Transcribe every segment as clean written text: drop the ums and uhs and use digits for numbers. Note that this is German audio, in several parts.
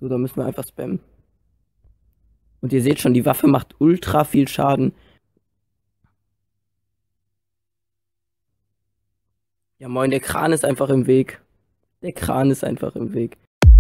So, da müssen wir einfach spammen. Und ihr seht schon, die Waffe macht ultra viel Schaden. Ja moin, der Kran ist einfach im Weg. Der Kran ist einfach im Weg.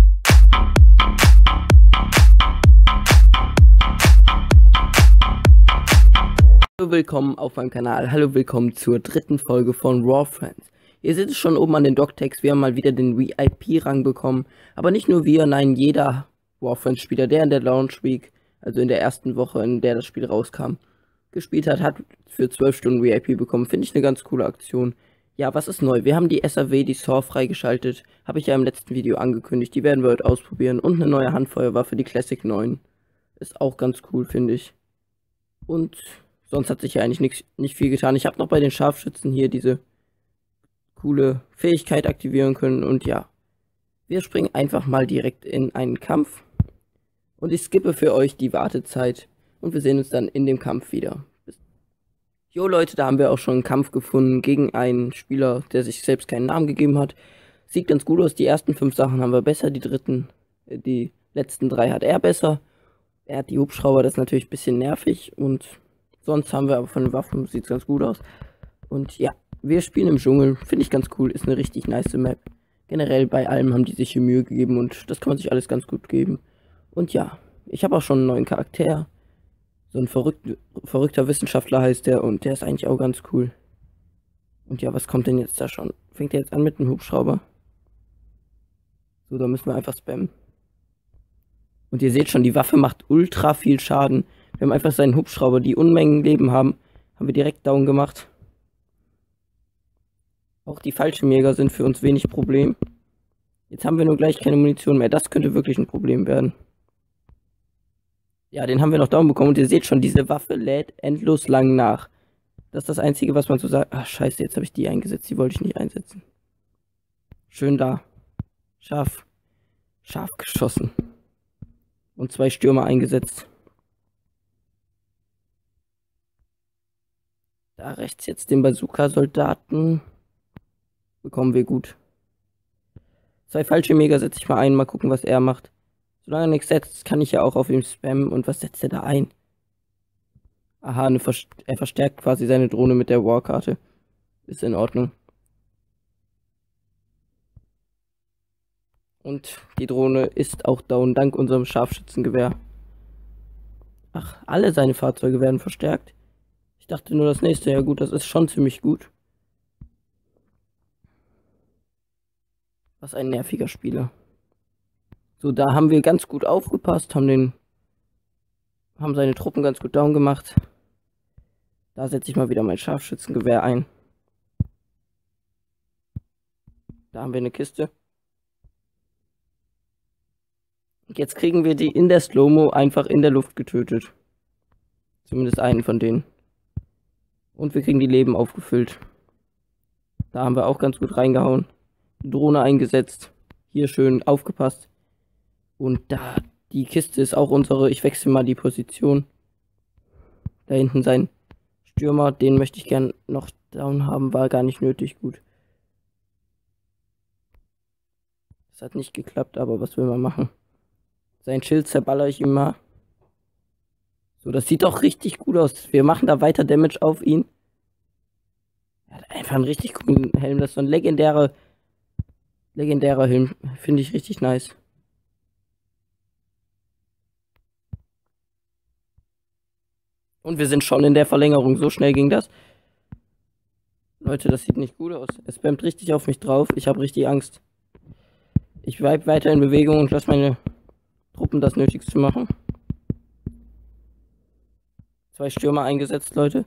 Hallo, willkommen auf meinem Kanal. Hallo, willkommen zur dritten Folge von Warfriends. Ihr seht es schon oben an den Doc-Tags, wir haben mal wieder den VIP-Rang bekommen. Aber nicht nur wir, nein, jeder Warfriends-Spieler, der in der Launch Week, also in der ersten Woche, in der das Spiel rauskam, gespielt hat, hat für 12 Stunden VIP bekommen. Finde ich eine ganz coole Aktion. Ja, was ist neu? Wir haben die SAW, die SAW freigeschaltet. Habe ich ja im letzten Video angekündigt. Die werden wir heute ausprobieren. Und eine neue Handfeuerwaffe, die Classic 9. Ist auch ganz cool, finde ich. Und sonst hat sich ja eigentlich nicht viel getan. Ich habe noch bei den Scharfschützen hier diese coole Fähigkeit aktivieren können. Und ja, wir springen einfach mal direkt in einen Kampf. Und ich skippe für euch die Wartezeit. Und wir sehen uns dann in dem Kampf wieder. Jo Leute, da haben wir auch schon einen Kampf gefunden gegen einen Spieler, der sich selbst keinen Namen gegeben hat. Sieht ganz gut aus. Die ersten 5 Sachen haben wir besser, die letzten 3 hat er besser. Er hat die Hubschrauber, das ist natürlich ein bisschen nervig. Und sonst haben wir aber von den Waffen, sieht ganz gut aus. Und ja, wir spielen im Dschungel, finde ich ganz cool, ist eine richtig nice Map. Generell bei allem haben die sich hier Mühe gegeben und das kann man sich alles ganz gut geben. Und ja, ich habe auch schon einen neuen Charakter. So ein verrückter Wissenschaftler heißt der und der ist eigentlich auch ganz cool. Und ja, was kommt denn jetzt da schon? Fängt er jetzt an mit einem Hubschrauber? So, da müssen wir einfach spammen. Und ihr seht schon, die Waffe macht ultra viel Schaden. Wir haben einfach seinen Hubschrauber, die Unmengen Leben haben wir direkt down gemacht. Auch die Fallschirmjäger sind für uns wenig Problem. Jetzt haben wir nur gleich keine Munition mehr. Das könnte wirklich ein Problem werden. Ja, den haben wir noch down bekommen und ihr seht schon, diese Waffe lädt endlos lang nach. Das ist das Einzige, was man so sagt. Ach, scheiße, jetzt habe ich die eingesetzt. Die wollte ich nicht einsetzen. Schön da. Scharf geschossen. Und 2 Stürmer eingesetzt. Da rechts jetzt den Bazooka-Soldaten. Bekommen wir gut. 2 Fallschirmjäger setze ich mal ein. Mal gucken, was er macht. Solange er nichts setzt, kann ich ja auch auf ihm spammen. Und was setzt er da ein? Aha, er verstärkt quasi seine Drohne mit der Warkarte. Ist in Ordnung. Und die Drohne ist auch down, dank unserem Scharfschützengewehr. Ach, alle seine Fahrzeuge werden verstärkt. Ich dachte nur das nächste. Ja gut, das ist schon ziemlich gut. Was ein nerviger Spieler. So, da haben wir ganz gut aufgepasst, haben seine Truppen ganz gut down gemacht. Da setze ich mal wieder mein Scharfschützengewehr ein. Da haben wir eine Kiste. Und jetzt kriegen wir die in der Slow-Mo einfach in der Luft getötet. Zumindest einen von denen. Und wir kriegen die Leben aufgefüllt. Da haben wir auch ganz gut reingehauen. Drohne eingesetzt. Hier schön aufgepasst. Und da, die Kiste ist auch unsere. Ich wechsle mal die Position. Da hinten sein Stürmer, den möchte ich gern noch down haben, war gar nicht nötig. Gut. Das hat nicht geklappt, aber was will man machen? Sein Schild zerballere ich ihm mal. So, das sieht doch richtig gut aus. Wir machen da weiter Damage auf ihn. Er hat einfach einen richtig coolen Helm. Das ist so ein legendärer Helm. Finde ich richtig nice. Und wir sind schon in der Verlängerung. So schnell ging das. Leute, das sieht nicht gut aus. Er spammt richtig auf mich drauf. Ich habe richtig Angst. Ich bleibe weiter in Bewegung und lasse meine Truppen das Nötigste machen. 2 Stürmer eingesetzt, Leute.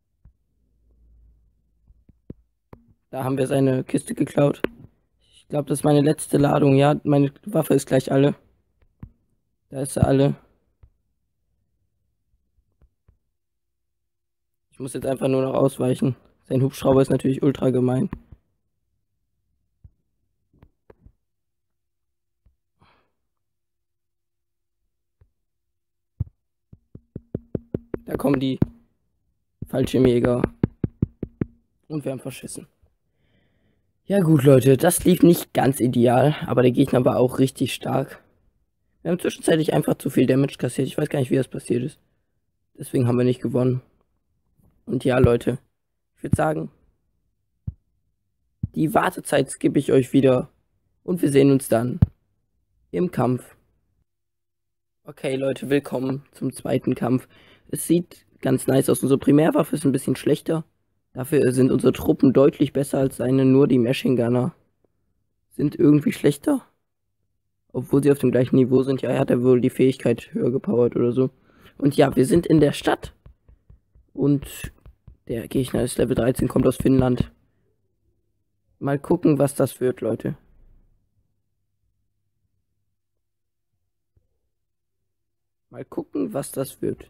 Da haben wir seine Kiste geklaut. Ich glaube, das ist meine letzte Ladung. Ja, meine Waffe ist gleich alle. Da ist sie alle. Ich muss jetzt einfach nur noch ausweichen. Sein Hubschrauber ist natürlich ultra gemein. Da kommen die Fallschirmjäger. Und wir haben verschissen. Ja gut, Leute, das lief nicht ganz ideal, aber der Gegner war auch richtig stark. Wir haben zwischenzeitlich einfach zu viel Damage kassiert. Ich weiß gar nicht, wie das passiert ist. Deswegen haben wir nicht gewonnen. Und ja, Leute, ich würde sagen, die Wartezeit skippe ich euch wieder. Und wir sehen uns dann im Kampf. Okay, Leute, willkommen zum zweiten Kampf. Es sieht ganz nice aus. Unsere Primärwaffe ist ein bisschen schlechter. Dafür sind unsere Truppen deutlich besser als seine. Nur die Machine Gunner sind irgendwie schlechter. Obwohl sie auf dem gleichen Niveau sind. Ja, er hat ja wohl die Fähigkeit höher gepowert oder so. Und ja, wir sind in der Stadt. Und der Gegner ist Level 13, kommt aus Finnland. Mal gucken, was das wird, Leute. Mal gucken, was das wird.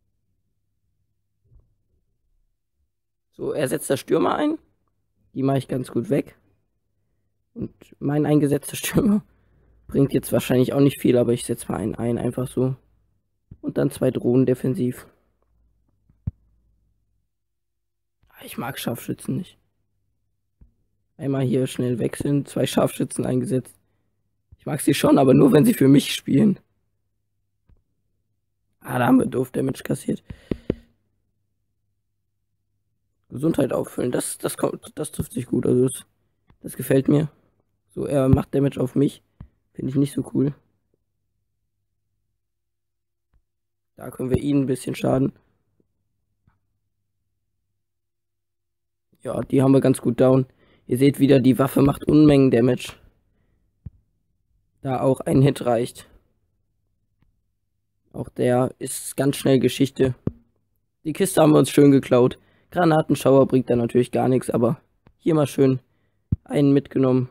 So, er setzt da Stürmer ein. Die mache ich ganz gut weg. Und mein eingesetzter Stürmer bringt jetzt wahrscheinlich auch nicht viel, aber ich setze mal einen ein, einfach so. Und dann 2 Drohnen defensiv. Ich mag Scharfschützen nicht. Einmal hier schnell wechseln, 2 Scharfschützen eingesetzt. Ich mag sie schon, aber nur wenn sie für mich spielen. Ah, da haben wir doof Damage kassiert. Gesundheit auffüllen, das trifft sich gut. Also das gefällt mir. So, er macht Damage auf mich. Finde ich nicht so cool. Da können wir ihn ein bisschen schaden. Ja, die haben wir ganz gut down. Ihr seht wieder, die Waffe macht Unmengen Damage. Da auch ein Hit reicht. Auch der ist ganz schnell Geschichte. Die Kiste haben wir uns schön geklaut. Granatenschauer bringt da natürlich gar nichts, aber hier mal schön einen mitgenommen.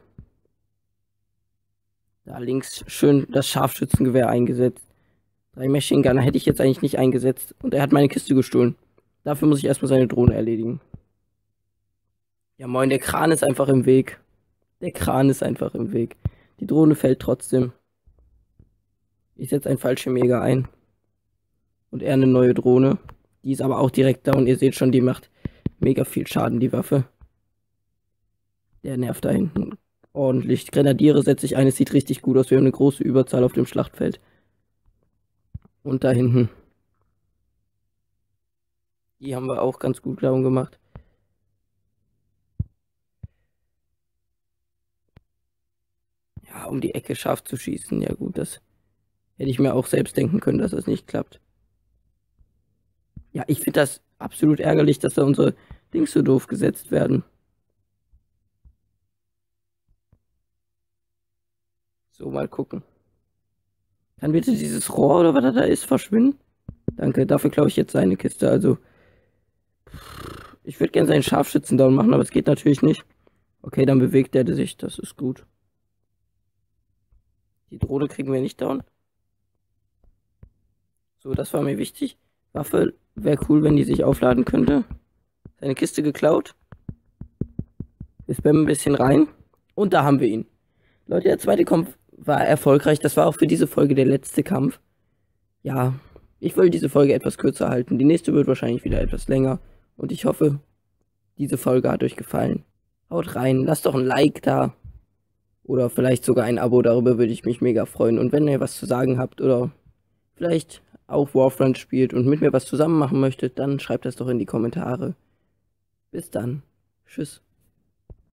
Da links schön das Scharfschützengewehr eingesetzt. 3 Machine Gunner hätte ich jetzt eigentlich nicht eingesetzt. Und er hat meine Kiste gestohlen. Dafür muss ich erstmal seine Drohne erledigen. Ja moin, der Kran ist einfach im Weg. Der Kran ist einfach im Weg. Die Drohne fällt trotzdem. Ich setze einen Fallschirmjäger ein. Und er eine neue Drohne. Die ist aber auch direkt down. Ihr seht schon, die macht mega viel Schaden, die Waffe. Der nervt da hinten ordentlich. Grenadiere setze ich ein. Es sieht richtig gut aus. Wir haben eine große Überzahl auf dem Schlachtfeld. Und da hinten. Die haben wir auch ganz gut down gemacht. Ja, um die Ecke scharf zu schießen. Ja gut, das hätte ich mir auch selbst denken können, dass das nicht klappt. Ja, ich finde das absolut ärgerlich, dass da unsere Dings so doof gesetzt werden. So, mal gucken. Kann bitte dieses Rohr oder was da ist verschwinden? Danke, dafür glaube ich jetzt seine Kiste. Also, ich würde gerne seinen Scharfschützen down machen, aber es geht natürlich nicht. Okay, dann bewegt er sich, das ist gut. Die Drohne kriegen wir nicht down. So, das war mir wichtig. Waffe wäre cool, wenn die sich aufladen könnte. Seine Kiste geklaut. Wir spammen ein bisschen rein. Und da haben wir ihn. Leute, der zweite Kampf war erfolgreich. Das war auch für diese Folge der letzte Kampf. Ja, ich will diese Folge etwas kürzer halten. Die nächste wird wahrscheinlich wieder etwas länger. Und ich hoffe, diese Folge hat euch gefallen. Haut rein, lasst doch ein Like da. Oder vielleicht sogar ein Abo, darüber würde ich mich mega freuen. Und wenn ihr was zu sagen habt oder vielleicht auch Warfront spielt und mit mir was zusammen machen möchtet, dann schreibt das doch in die Kommentare. Bis dann. Tschüss.